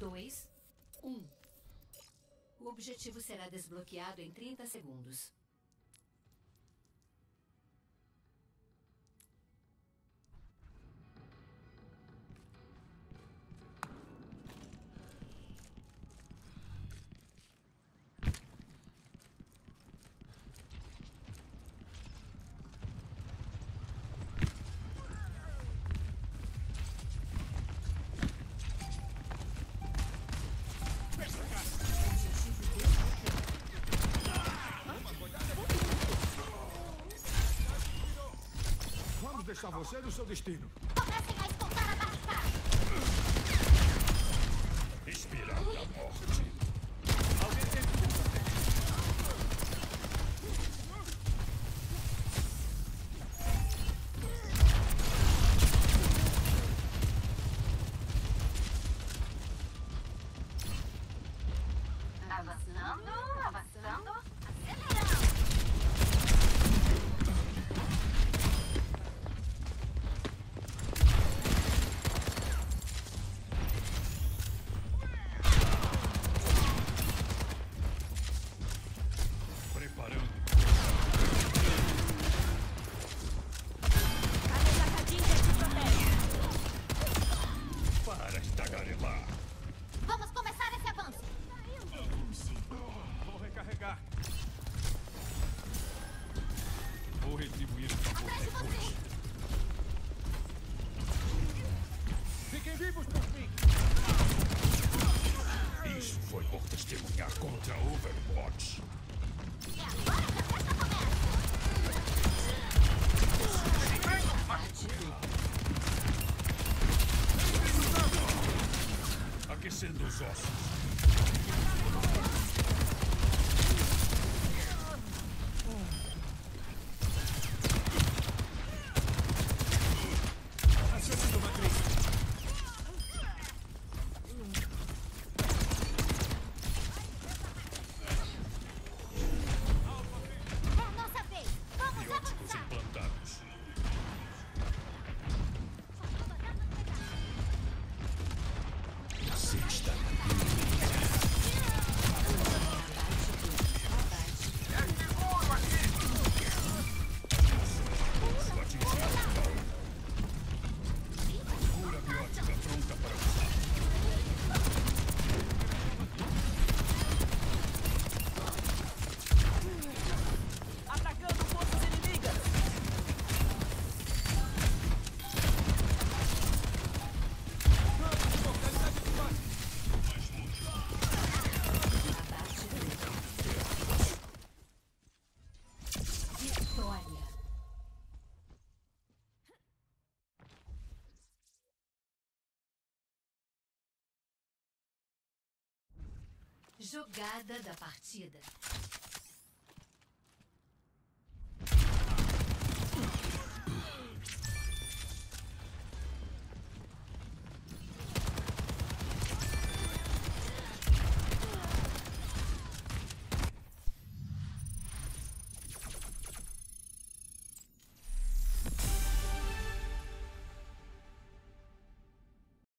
2, 1. O objetivo será desbloqueado em 30 segundos. Vamos deixar você no seu destino. Comecem a escoltar a barricada! Espiral da morte. Alguém tem tudo também. Avançando, avançando, acelerando! Preparando. A minha sacadinha te protege. Para estagarelar. Vamos começar esse avanço! Vou recarregar. Vou retribuir o favor Atrás de depois. você! Fiquem vivos por mim. Isso foi por testemunhar contra Overwatch. E agora que a festa começa! Aquecendo os ossos. Acionando matriz. É a nossa vez! Vamos Bióticos avançar! implantados. Você está atingindo o alvo. Cura biótica pronta para usar. Atacando forças inimigas. Vitória. Jogada da partida.